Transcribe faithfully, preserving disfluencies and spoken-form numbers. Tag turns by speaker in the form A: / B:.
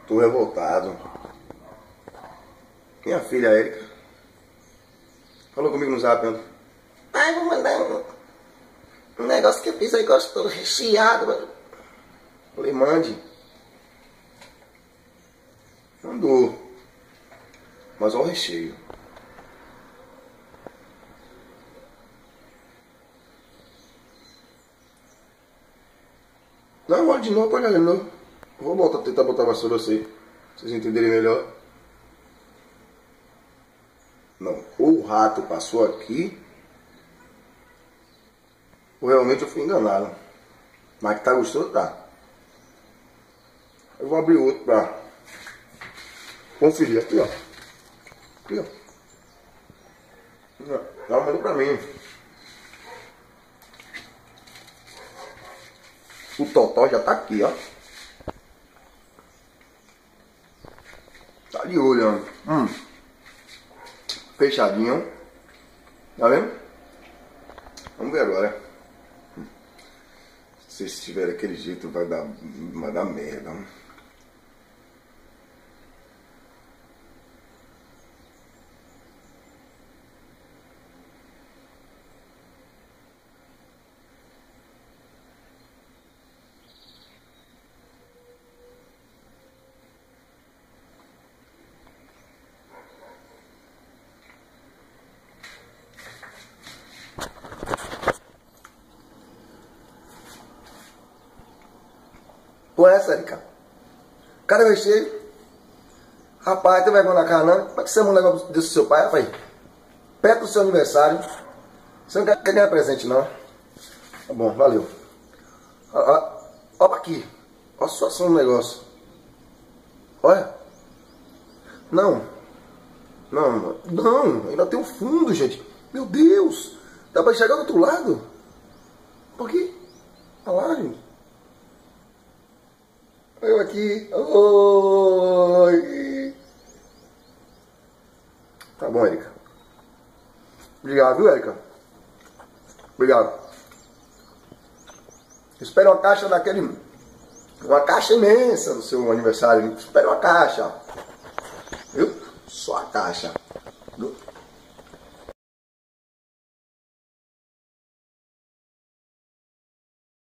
A: Tô revoltado. Minha filha Erika falou comigo no zap. Ai, vou mandar um, um negócio que eu fiz aí gostoso, recheado. Mano. Falei, mande. Mandou. Mas olha o recheio. Não, olha de novo, pode olhar de novo. Vou voltar, tentar botar a vassoura assim, pra vocês entenderem melhor. Não, ou o rato passou aqui, ou realmente eu fui enganado. Mas que tá gostoso, tá. Eu vou abrir outro pra conferir aqui, ó. Aqui, ó. Ela mandou pra mim. O totó já tá aqui, ó. Tá de olho, ó. Hum. Fechadinho. Tá vendo? Vamos ver agora. Se estiver daquele jeito vai dar, vai dar merda. Pô, é essa, Erika? Cadê o recheio? Rapaz, tem vergonha na cara, não? Como é que você chama um negócio desse do seu pai, rapaz? Perto do seu aniversário. Você não quer, quer ganhar presente, não? Tá bom, valeu. Olha pra aqui. Olha a situação do negócio. Olha. Não. Não, não. Ainda tem um fundo, gente. Meu Deus. Dá pra enxergar do outro lado? Por quê? Olha lá, gente. Eu aqui. Oi. Tá bom, Erika. Obrigado, viu, Erika? Obrigado. Espero uma caixa daquele... Uma caixa imensa no seu aniversário. Espero uma caixa. Viu? Só a caixa. Viu?